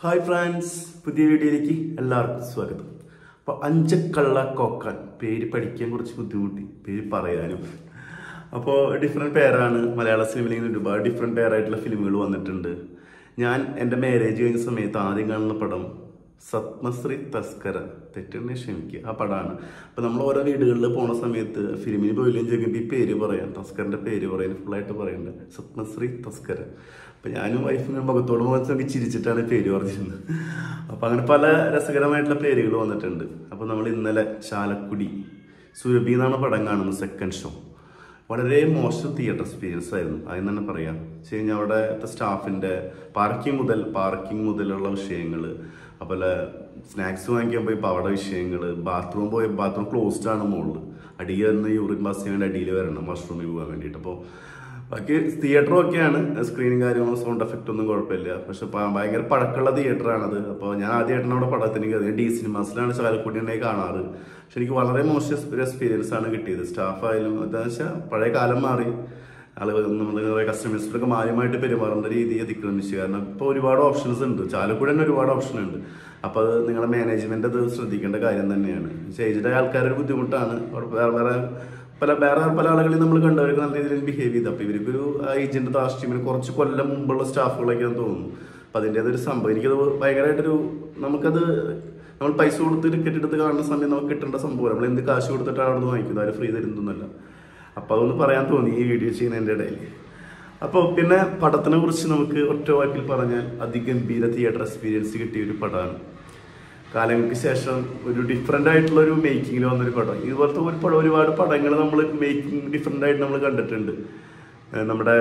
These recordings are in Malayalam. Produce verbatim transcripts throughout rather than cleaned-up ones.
ഹായ് ഫ്രണ്ട്സ്, പുതിയ വീഡിയോയിലേക്ക് എല്ലാവർക്കും സ്വാഗതം. അപ്പോൾ അഞ്ചക്കള്ള കോക്കാൻ പേര് പഠിക്കാൻ കുറച്ച് ബുദ്ധിമുട്ടി, പേര് പറയാനും. അപ്പോൾ ഡിഫറെൻറ്റ് പേരാണ്. മലയാള സിനിമയിൽ ഒരുപാട് ഡിഫറെൻറ്റ് പേരായിട്ടുള്ള ഫിലിമുകൾ വന്നിട്ടുണ്ട്. ഞാൻ എൻ്റെ മാരേജ് കഴിഞ്ഞ സമയത്ത് ആദ്യം കാണുന്ന പടം സത്മശ്രീ തസ്കര, തെറ്റുണ്ടെങ്കിൽ ക്ഷമിക്കുക, ആ പടമാണ്. അപ്പോൾ നമ്മൾ ഓരോ വീടുകളിൽ പോണ സമയത്ത് ഫിലിമിന് പോയില്ലെങ്കിൽ ചോദിക്കുമ്പോൾ ഈ പേര് പറയാം, തസ്കറിൻ്റെ പേര് പറയാൻ ഫുള്ളായിട്ട് പറയണ്ടത് സത്മശ്രീ തസ്കര. അപ്പം ഞാനും വൈഫിന് മുഖത്തോട് മുഖത്ത് നോക്കി ചിരിച്ചിട്ടാണ് പേര് പറഞ്ഞിരുന്നത്. അപ്പം അങ്ങനെ പല രസകരമായിട്ടുള്ള പേരുകൾ വന്നിട്ടുണ്ട്. അപ്പോൾ നമ്മൾ ഇന്നലെ ചാലക്കുടി സുരഭി എന്നാണ് പടം കാണുന്നത്, സെക്കൻഡ് ഷോ. വളരെ മോശം തിയേറ്റർ എക്സ്പീരിയൻസ് ആയിരുന്നു, അതിന് തന്നെ പറയാം. വെച്ച് കഴിഞ്ഞാൽ അവിടുത്തെ സ്റ്റാഫിൻ്റെ പാർക്കിംഗ് മുതൽ പാർക്കിംഗ് മുതലുള്ള വിഷയങ്ങൾ, അതുപോലെ സ്നാക്സ് വാങ്ങിക്കാൻ പോയപ്പോൾ അവിടെ വിഷയങ്ങൾ, ബാത്റൂം പോയ ബാത്റൂം ക്ലോസ്ഡ് ആണ് മുകളിൽ, അടിയിൽ നിന്ന് യൂറിൻ പാസ് ചെയ്യാൻ വേണ്ടി അടിയിൽ വരണം വാഷ്റൂമിൽ പോകാൻ വേണ്ടിയിട്ട്. അപ്പോൾ ബാക്കി തിയേറ്ററും ഒക്കെയാണ്, സ്ക്രീനിങ് കാര്യങ്ങളും സൗണ്ട് എഫക്റ്റ് ഒന്നും കുഴപ്പമില്ല. പക്ഷെ ഭയങ്കര പഴക്കമുള്ള തിയേറ്ററാണത്. അപ്പോൾ ഞാൻ ആദ്യമായിട്ടാണ് അവിടെ പടത്തിന് കയറിയത്. ഡി സിനിമാസിലാണ് ചാലക്കുടി ഉണ്ടെങ്കിൽ കാണാറ്. പക്ഷെ എനിക്ക് വളരെ മോശം ഒരു എക്സ്പീരിയൻസ് ആണ് കിട്ടിയത്. സ്റ്റാഫായാലും എന്താണെന്ന് വെച്ചാൽ പഴയ കാലം മാറി, ആളുകൾ നമ്മൾ കസ്റ്റമേഴ്സിനൊക്കെ മാന്യമായിട്ട് പെരുമാറേണ്ട രീതി അതിക്രമിച്ചു. കാരണം ഇപ്പോൾ ഒരുപാട് ഓപ്ഷൻസ് ഉണ്ട്, ചാലക്കുടി തന്നെ ഒരുപാട് ഓപ്ഷൻ ഉണ്ട്. അപ്പോൾ അത് നിങ്ങളുടെ മാനേജ്മെന്റ് അത് ശ്രദ്ധിക്കേണ്ട കാര്യം തന്നെയാണ്. ഏജ്ഡ് ആൾക്കാരുടെ ബുദ്ധിമുട്ടാണ്. വേറെ വേറെ പല വേറെ പല ആളുകളിൽ നമ്മൾ കണ്ടവർക്ക് നല്ല രീതിയിൽ ബിഹേവ് ചെയ്ത്. അപ്പോൾ ഇവർക്കൊരു ഏജന്റ് താഷ്ട്രീമിന് കുറച്ച് കൊല്ലം മുമ്പുള്ള സ്റ്റാഫുകളൊക്കെയാണെന്ന് തോന്നുന്നു. അപ്പം അതിൻ്റെതൊരു സംഭവം എനിക്കത് ഭയങ്കരമായിട്ടൊരു, നമുക്കത് നമ്മൾ പൈസ കൊടുത്ത് ടിക്കറ്റ് എടുത്ത് കാണുന്ന സമയം നമുക്ക് കിട്ടേണ്ട സംഭവം. നമ്മൾ എന്ത് കാശ് കൊടുത്തിട്ടാണ് അവിടെ നിന്ന് വാങ്ങിക്കുന്നത്, ആരും ഫ്രീ തരുന്നൊന്നുമല്ല. അപ്പോൾ അതൊന്ന് പറയാൻ തോന്നി ഈ വീഡിയോ ചെയ്യുന്നതിൻ്റെ ഇടയിൽ. അപ്പോൾ പിന്നെ പടത്തിനെ കുറിച്ച് നമുക്ക് ഒറ്റ വാക്കിൽ പറഞ്ഞാൽ അതിഗംഭീര തിയേറ്റർ എക്സ്പീരിയൻസ് കിട്ടിയ ഒരു പടമാണ്. കാലങ്ങൾക്ക് ശേഷം ഒരു ഡിഫറെൻ്റ് ആയിട്ടുള്ള ഒരു മേക്കിങ്ങിൽ വന്നൊരു പടം. ഇതുപോലത്തെ ഒരു പടം ഒരുപാട് പടങ്ങൾ നമ്മൾ മേക്കിംഗ് ഡിഫറെൻ്റ് ആയിട്ട് നമ്മൾ കണ്ടിട്ടുണ്ട്. നമ്മുടെ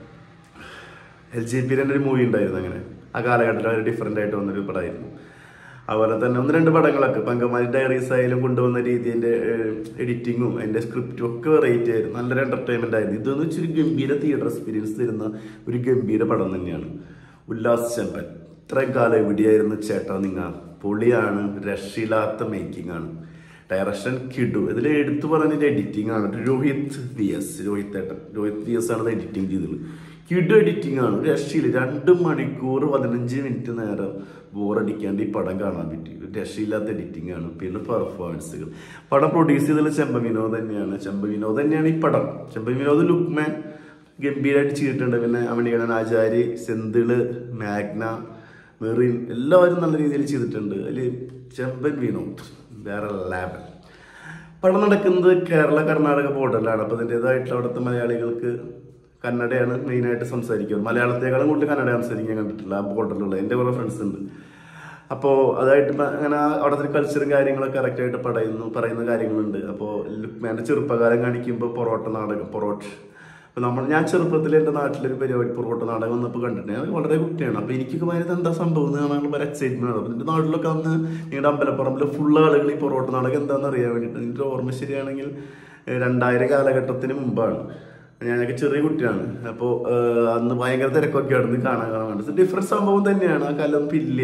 എൽ ജെ പിയുടെ ഒരു മൂവി ഉണ്ടായിരുന്നു, അങ്ങനെ ആ കാലഘട്ടത്തിൽ ഒരു ഡിഫറെൻ്റ് ആയിട്ട് വന്നൊരു പടമായിരുന്നു. അതുപോലെ തന്നെ ഒന്ന് രണ്ട് പടങ്ങളൊക്കെ പങ്കമാലി ഡയറീസ് ആയാലും കൊണ്ടുവന്ന രീതി, എൻ്റെ എഡിറ്റിങ്ങും എൻ്റെ സ്ക്രിപ്റ്റും ഒക്കെ വെറൈറ്റി ആയിരുന്നു, നല്ലൊരു എൻ്റർടൈൻമെൻ്റ് ആയിരുന്നു. ഇതെന്ന് വെച്ചൊരു ഗംഭീര തിയേറ്റർ എക്സ്പീരിയൻസ് തരുന്ന ഒരു ഗംഭീര പടം തന്നെയാണ്. ഉല്ലാസ് ചെമ്പൻ, ഇത്രയും കാലം എവിടെയായിരുന്നു ചേട്ടാ നിങ്ങൾ, പൊളിയാണ്, രക്ഷയില്ലാത്ത മേക്കിംഗ് ആണ്. ഡയറക്ഷൻ കിഡു, ഇതിൽ എടുത്തു പറഞ്ഞതിൻ്റെ എഡിറ്റിംഗ് ആണ്. രോഹിത് വി എസ് രോഹിത് ഏട്ടൻ രോഹിത് വി എസ് ആണ് എഡിറ്റിംഗ് ചെയ്തത്. കിഡു എഡിറ്റിംഗ് ആണ്, രക്ഷയിൽ രണ്ട് മണിക്കൂർ പതിനഞ്ച് മിനിറ്റ് നേരം ബോറടിക്കാണ്ട് ഈ പടം കാണാൻ പറ്റി. രക്ഷയില്ലാത്ത എഡിറ്റിംഗ് ആണ്. പിന്നെ പെർഫോമൻസുകൾ. പടം പ്രൊഡ്യൂസ് ചെയ്തത് ചെമ്പ വിനോദ് തന്നെയാണ്. ചെമ്പ വിനോദ് തന്നെയാണ് ഈ പടം. ചെമ്പ വിനോദ് ലുക്മാൻ ഗംഭീരമായിട്ട് ചെയ്തിട്ടുണ്ട്. പിന്നെ അമണികണ്ണൻ ആചാരി, സെന്തിള്, മാഗ്ന, മെറിൻ എല്ലാവരും നല്ല രീതിയിൽ ചെയ്തിട്ടുണ്ട്. അതിൽ ചെമ്പൻ വിനോദ് വേറെ ലാബൽ. പടം നടക്കുന്നത് കേരള കർണാടക ബോർഡറിലാണ്. അപ്പോൾ അതിൻ്റെതായിട്ടുള്ള അവിടുത്തെ മലയാളികൾക്ക് കന്നഡയാണ് മെയിനായിട്ട് സംസാരിക്കുന്നത്. മലയാളത്തെക്കാളും കൂടുതൽ കന്നഡ സംസാരിക്കാൻ കണ്ടിട്ടില്ല ആ ബോർഡറിലുള്ള. എൻ്റെ കുറേ ഫ്രണ്ട്സ് ഉണ്ട്. അപ്പോൾ അതായിട്ട് അങ്ങനെ അവിടുത്തെ കൾച്ചറും കാര്യങ്ങളൊക്കെ കറക്റ്റായിട്ട് പറയുന്നു പറയുന്ന കാര്യങ്ങളുണ്ട്. അപ്പോൾ ലുക്മാൻ്റെ ചെറുപ്പകാലം കാണിക്കുമ്പോൾ പൊറോട്ട നാടകം, പൊറോട്ട അപ്പോൾ നമ്മൾ ഞാൻ ചെറുപ്പത്തിൽ എൻ്റെ നാട്ടിലൊരു പരിപാടി പൊറോട്ട നാടകം വന്നപ്പോൾ കണ്ടിട്ടുണ്ട്. ഞാൻ വളരെ കുട്ടിയാണ്. അപ്പോൾ എനിക്കൊക്കെ ഭയങ്കര എന്താ സംഭവം എന്ന് കാണാനുള്ള ഭയങ്കര എക്സൈറ്റ്മെൻ്റ് ആണ്. അപ്പോൾ എൻ്റെ നാട്ടിലൊക്കെ അന്ന് നിങ്ങളുടെ അമ്പലപ്പറമ്പിൽ ഫുൾ ആളുകൾ ഈ പൊറോട്ട നാടകം എന്താണെന്ന് അറിയാൻ വേണ്ടിയിട്ട്. എൻ്റെ ഓർമ്മ ശരിയാണെങ്കിൽ രണ്ടായിരം കാലഘട്ടത്തിന് മുമ്പാണ്. ഞാനൊക്കെ ചെറിയ കുട്ടിയാണ്. അപ്പോൾ അന്ന് ഭയങ്കര തിരക്കൊക്കെ ആയിരുന്നു കാണാൻ കാണാൻ വേണ്ടി. ഡിഫറൻറ്റ് സംഭവം തന്നെയാണ്. ആ കാലം ഇല്ല.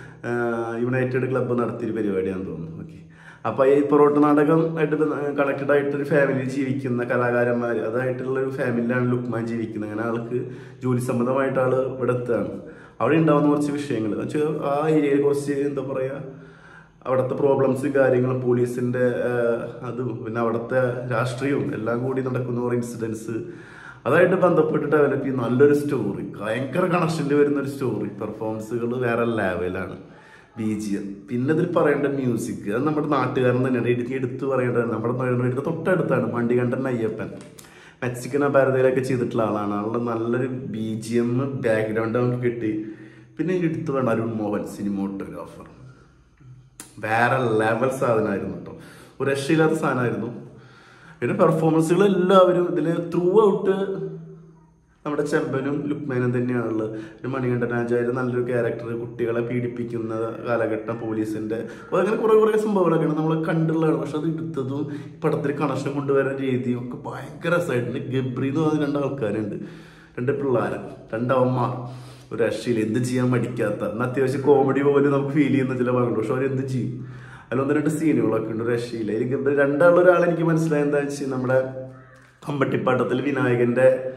യുണൈറ്റഡ് ക്ലബ്ബ് നടത്തിയൊരു പരിപാടിയാണെന്ന് തോന്നുന്നു. ഓക്കെ. അപ്പോൾ ഈ പൊറോട്ട നാടകം ആയിട്ട് കണക്റ്റഡ് ആയിട്ടൊരു ഫാമിലി ജീവിക്കുന്ന കലാകാരന്മാർ, അതായിട്ടുള്ള ഒരു ഫാമിലിയിലാണ് ലുക്മാൻ ജീവിക്കുന്നത്. അങ്ങനെ ആൾക്ക് ജോലി സംബന്ധമായിട്ട് ആൾ ഇവിടെ എത്തുകയാണ്. അവിടെ ഉണ്ടാകുന്ന കുറച്ച് വിഷയങ്ങൾ എന്ന് വെച്ചാൽ ആ ഏരിയയിൽ കുറച്ച് എന്താ പറയുക, അവിടുത്തെ പ്രോബ്ലംസും കാര്യങ്ങളും, പോലീസിൻ്റെ അതും പിന്നെ അവിടുത്തെ രാഷ്ട്രീയവും എല്ലാം കൂടി നടക്കുന്ന കുറേ ഇൻസിഡൻസ്, അതായിട്ട് ബന്ധപ്പെട്ട് ഡെവലപ്പ് ചെയ്യുന്ന നല്ലൊരു സ്റ്റോറി, ഭയങ്കര കണക്ഷനിൽ വരുന്നൊരു സ്റ്റോറി. പെർഫോമൻസുകൾ വേറെ ലെവലാണ്. ബി ജി എം, പിന്നെ ഇതിൽ പറയേണ്ട മ്യൂസിക്, അത് നമ്മുടെ നാട്ടുകാരൻ തന്നെയാണ്. എടുത്ത് എടുത്ത് പറയേണ്ടത് നമ്മുടെ വീടിൻ്റെ തൊട്ടടുത്താണ് മണ്ടികണ്ഠൻ അയ്യപ്പൻ. മെക്സിക്കൻ ഭാരതയിലൊക്കെ ചെയ്തിട്ടുള്ള ആളാണ്. ആളുടെ നല്ലൊരു ബി ജി എം ബാക്ക്ഗ്രൗണ്ട് നമുക്ക് കിട്ടി. പിന്നെ എടുത്ത് വേണ്ട അരുൺ മോഹൻ സിനിമോട്ടോഗ്രാഫർ, വേറെ ലെവൽ സാധനമായിരുന്നു കേട്ടോ. ഒരു രക്ഷയില്ലാത്ത സാധനമായിരുന്നു. പിന്നെ പെർഫോമൻസുകൾ എല്ലാവരും ഇതിൽ ത്രൂ ഔട്ട് നമ്മുടെ ചെമ്പനും ലുക്മാനും തന്നെയാണുള്ളത്. ഒരു മണികണ്ഠനാചാര്യ നല്ലൊരു ക്യാരക്ടർ, കുട്ടികളെ പീഡിപ്പിക്കുന്ന കാലഘട്ടം, പോലീസിൻ്റെ അങ്ങനെ കുറേ കുറേ സംഭവങ്ങളൊക്കെയാണ് നമ്മൾ കണ്ടുള്ളതാണ്. പക്ഷെ അത് എടുത്തതും പടത്തിൽ കണക്ഷൻ കൊണ്ടുവരാൻ രീതിയും ഒക്കെ ഭയങ്കര രസമായിട്ടുണ്ട്. ഗബ്രി എന്ന് പറഞ്ഞ രണ്ട് ആൾക്കാരുണ്ട്, രണ്ട് പിള്ളേർ, രണ്ടവന്മാർ, ഒരു രക്ഷയിൽ എന്ത് ചെയ്യാൻ മടിക്കാത്ത, എന്നാൽ അത്യാവശ്യം കോമഡി പോലും നമുക്ക് ഫീൽ ചെയ്യുന്ന ചില ഭാഗങ്ങളുണ്ട്. പക്ഷെ അവരെന്ത് ചെയ്യും. അതിലൊന്ന് രണ്ട് സീനുകളൊക്കെ ഉണ്ട് രക്ഷയില്ല. എനിക്ക് രണ്ടാളൊരാളെനിക്ക് മനസ്സിലായത് എന്താ വെച്ചാൽ നമ്മുടെ അമ്പട്ടിപ്പാട്ടത്തിൽ വിനായകൻ്റെ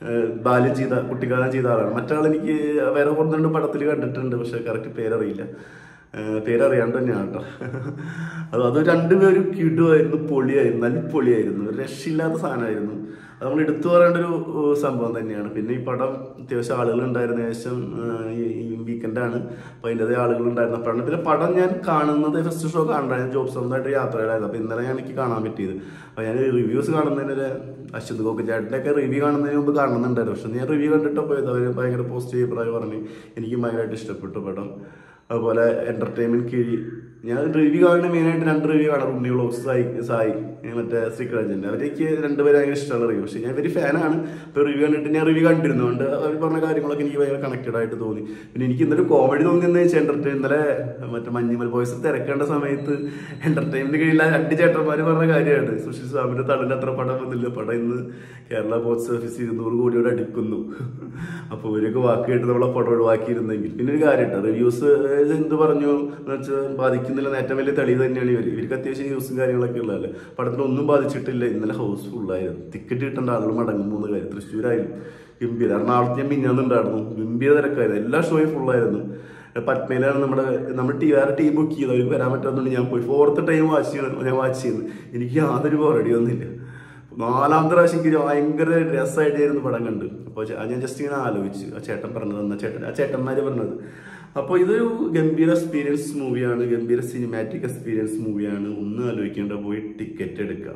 ബാല്യം ചെയ്ത കുട്ടിക്കാലം ചെയ്ത ആളാണ്. മറ്റാൾ എനിക്ക് വേറെ ഒന്ന് രണ്ട് പടത്തിൽ കണ്ടിട്ടുണ്ട്, പക്ഷെ കറക്റ്റ് പേരറിയില്ല. പേരറിയാണ്ട് തന്നെയാണ് കേട്ടോ. അത് അത് രണ്ടുപേരും കിടുവായിരുന്നു, പൊളിയായിരുന്നു, നല്ല പൊളിയായിരുന്നു, രക്ഷയില്ലാത്ത സാധനമായിരുന്നു. അത് നമ്മൾ എടുത്തു പറയേണ്ട ഒരു സംഭവം തന്നെയാണ്. പിന്നെ ഈ പടം അത്യാവശ്യം ആളുകൾ ഉണ്ടായിരുന്ന ശേഷം ഈ വീക്കെൻഡാണ്, അപ്പോൾ അതിൻ്റെതായ ആളുകൾ ഉണ്ടായിരുന്നു അപ്പോഴാണ്. പിന്നെ പടം ഞാൻ കാണുന്നത് ഫസ്റ്റ് ഷോ കാണണ്ടായിരുന്നു, ജോബ് സ്വന്തമായിട്ട് യാത്രയിലായിരുന്നു. അപ്പോൾ ഇന്നലെ ഞാൻ എനിക്ക് കാണാൻ പറ്റിയത്. അപ്പോൾ ഞാൻ റിവ്യൂസ് കാണുന്നതിന് അശ്വത് കോക്കച്ചാട്ടിൻ്റെ ഒക്കെ റിവ്യൂ കാണുന്നതിന് മുമ്പ് കാണുന്നുണ്ടായിരുന്നു. പക്ഷെ ഞാൻ റിവ്യൂ കണ്ടിട്ട് പോയത് അവർ ഭയങ്കര പോസിറ്റീവ് അഭിപ്രായം പറഞ്ഞ് എനിക്ക് ഭയങ്കരമായിട്ട് ഇഷ്ടപ്പെട്ടു പടം. അതുപോലെ എൻ്റർടൈൻമെൻറ്റ് കീഴി ഞാൻ റിവ്യൂ കാണുന്ന മെയിനായിട്ട് രണ്ട് റിവ്യൂ കാണാം, ഉണ്ണി വ്ളോഗ്സ്, സായി സായി മറ്റേ ശ്രീകരാജൻ്റെ. അവർക്ക് രണ്ടുപേരും ഭയങ്കര ഇഷ്ടമുള്ള റിവ്യൂ. പക്ഷേ ഞാൻ ഒരു ഫാനാണ്. ഇപ്പോൾ റിവ്യൂ കണ്ടിട്ട് ഞാൻ റിവ്യൂ കണ്ടിരുന്നുകൊണ്ട് അവർ പറഞ്ഞ കാര്യങ്ങളൊക്കെ എനിക്ക് ഭയങ്കര കണക്റ്റഡ് ആയിട്ട് തോന്നി. പിന്നെ എനിക്ക് ഇന്നലെ കോമഡി തോന്നിയെന്ന് വെച്ചാൽ എൻ്റർടൈൻ ഇന്നലെ മറ്റേ മഞ്ഞുമൽ ബോയ്സ് തിരക്കേണ്ട സമയത്ത് എൻ്റർടൈൻമെൻറ്റ് കഴിയില്ല രണ്ട് ചേട്ടന്മാർ പറഞ്ഞ കാര്യമാണ്. സുശീൽ സ്വാമിൻ്റെ തളിൻ്റെ അത്ര പടം വന്നില്ല, പടം ഇന്ന് കേരള ബോക്സ് ഓഫീസ് ഇരുന്നൂറ് കോടിയോട് അടുക്കുന്നു. അപ്പോൾ ഇവരൊക്കെ വാക്ക് കേട്ട് നമ്മളെ പടം ഒഴിവാക്കിയിരുന്നെങ്കിൽ. പിന്നെ ഒരു കാര്യം കേട്ടോ, റിവ്യൂസ് എന്ത് പറഞ്ഞു എന്ന് വെച്ചാൽ ബാധിക്കുന്നില്ല, ഏറ്റവും വലിയ തെളിവ് തന്നെയാണ് ഇവർ. ഇവർക്ക് അത്യാവശ്യം ന്യൂസും കാര്യങ്ങളൊക്കെ ഉള്ളതല്ലേ. പടത്തിലൊന്നും ബാധിച്ചിട്ടില്ല. ഇന്നലെ ഹൗസ്ഫുള്ളായിരുന്നു. ടിക്കറ്റ് കിട്ടേണ്ട ആളുകൾ മടങ്ങും മൂന്ന് കാര്യം. തൃശ്ശൂരായാലും ഗംഭീര, എറണാകുളത്ത് ഞാൻ മിന്നാന്നുണ്ടായിരുന്നു, ഗംഭീര തിരക്കായിരുന്നു, എല്ലാ ഷോയും ഫുള്ളായിരുന്നു. പത്മയിലാണ് നമ്മുടെ നമ്മൾ ടി വേറെ ടീം ബുക്ക് ചെയ്ത് അവർക്ക് വരാൻ പറ്റാത്തതുകൊണ്ട് ഞാൻ പോയി ഫോർത്ത് ടൈം വാച്ച് ചെയ്യുന്നത് ഞാൻ വാച്ച് ചെയ്യുന്നത് എനിക്ക് യാതൊരു പോറടി ഒന്നുമില്ല. നാലാമത്തെ പ്രാവശ്യം എനിക്ക് ഭയങ്കര രസമായിട്ടായിരുന്നു പടം കണ്ട്. അപ്പോൾ ഞാൻ ജസ്റ്റ് ഇങ്ങനെ ആലോചിച്ചു, ആ ചേട്ടൻ പറഞ്ഞത് എന്നാ ചേട്ടൻ ആ ചേട്ടന്മാർ പറഞ്ഞത്. അപ്പോൾ ഇതൊരു ഗംഭീര എക്സ്പീരിയൻസ് മൂവിയാണ്, ഗംഭീര സിനിമാറ്റിക് എക്സ്പീരിയൻസ് മൂവിയാണ്. ഒന്നും ആലോചിക്കേണ്ട, പോയി ടിക്കറ്റ് എടുക്കുക.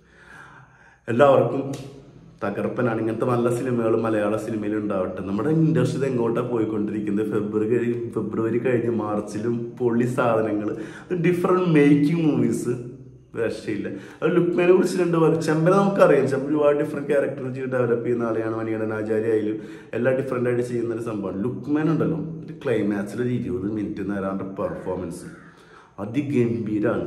എല്ലാവർക്കും തകർപ്പനാണ്. ഇങ്ങനത്തെ നല്ല സിനിമകൾ മലയാള സിനിമയിൽ ഉണ്ടാവട്ടെ. നമ്മുടെ ഇൻഡസ്ട്രി എങ്ങോട്ടാണ് പോയിക്കൊണ്ടിരിക്കുന്നത്. ഫെബ്രുവരി ഫെബ്രുവരി കഴിഞ്ഞ് മാർച്ചിലും പൊള്ളി സാധനങ്ങൾ, ഡിഫറെൻറ്റ് മേക്കിംഗ് മൂവീസ്, രക്ഷയില്ല. അത് ലുക്മാനെ കുറിച്ച് രണ്ട് പേർ ചെമ്പനെ നമുക്കറിയാം. ചെമ്പ ഒരുപാട് ഡിഫറെൻറ്റ് ക്യാരക്ടർ ചെയ്ത് ഡെവലപ്പ് ചെയ്യുന്ന ആളെയാണ്. മണികണ്ഠൻ ആചാര്യ ആയാലും എല്ലാം ഡിഫറെൻ്റ് ആയിട്ട് ചെയ്യുന്ന ഒരു സംഭവമാണ്. ലുക്മാൻ ഉണ്ടല്ലോ, ഒരു ക്ലൈമാക്സിൽ ഒരു ഇരുപത് മിനിറ്റ് നേരാണ്ട് പെർഫോമൻസ് അതിഗംഭീരമാണ്.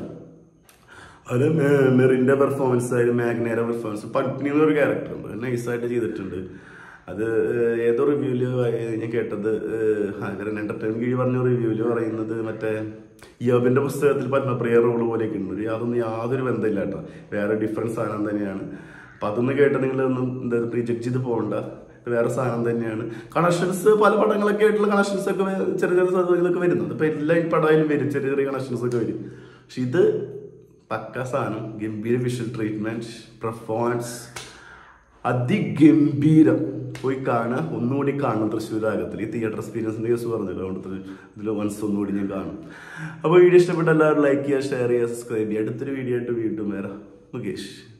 അത് മെറിൻ്റെ പെർഫോമൻസ് ആയാലും മാഗ്നയുടെ പെർഫോമൻസ്, പത്നി എന്നൊരു ക്യാരക്ടർ ഉണ്ട്, നൈസായിട്ട് ചെയ്തിട്ടുണ്ട്. അത് ഏതോ റിവ്യൂവിൽ ഞാൻ കേട്ടത്, എൻ്റർടൈൻമെൻറ്റ് കീഴിൽ പറഞ്ഞ റിവ്യൂവിൽ പറയുന്നത് മറ്റേ യോബിൻ്റെ പുസ്തകത്തിൽ പത്മപ്രിയ റോള് പോലെയൊക്കെ ഉണ്ട്. അതൊന്നും യാതൊരു ബന്ധമില്ല കേട്ടോ, വേറെ ഡിഫറൻസ് സാധനം തന്നെയാണ്. അപ്പം അതൊന്നും കേട്ട് നിങ്ങളൊന്നും എന്താ പ്രീജക്ട് ചെയ്ത് പോകണ്ട, വേറെ സാധനം തന്നെയാണ്. കണക്ഷൻസ് പല പടങ്ങളൊക്കെ ആയിട്ടുള്ള കണക്ഷൻസ് ഒക്കെ ചെറിയ ചെറിയ സാധനങ്ങളൊക്കെ വരുന്നത്. ഇപ്പം എല്ലാ പടയിലും വരും, ചെറിയ ചെറിയ കണക്ഷൻസ് ഒക്കെ വരും. പക്ഷെ ഇത് പക്ക സാധനം, ഗംഭീര വിഷ്വൽ ട്രീറ്റ്മെൻറ്റ്, പെർഫോമൻസ് അതിഗംഭീരം. പോയി കാണുക, ഒന്നുകൂടി കാണണം തൃശ്ശൂരാഗത്തിൽ. ഈ തിയേറ്റർ എക്സ്പീരിയൻസിൻ്റെ കേസ് പറഞ്ഞല്ലോ, അതുകൊണ്ട് ഇതിൽ വൺസ് ഒന്നുകൂടി ഞാൻ കാണും. അപ്പോൾ വീഡിയോ ഇഷ്ടപ്പെട്ട എല്ലാവരും ലൈക്ക് ചെയ്യുക, ഷെയർ ചെയ്യുക, സബ്സ്ക്രൈബ് ചെയ്യുക. അടുത്തൊരു വീഡിയോ ആയിട്ട് വീണ്ടും വരാം. മുകേഷ്.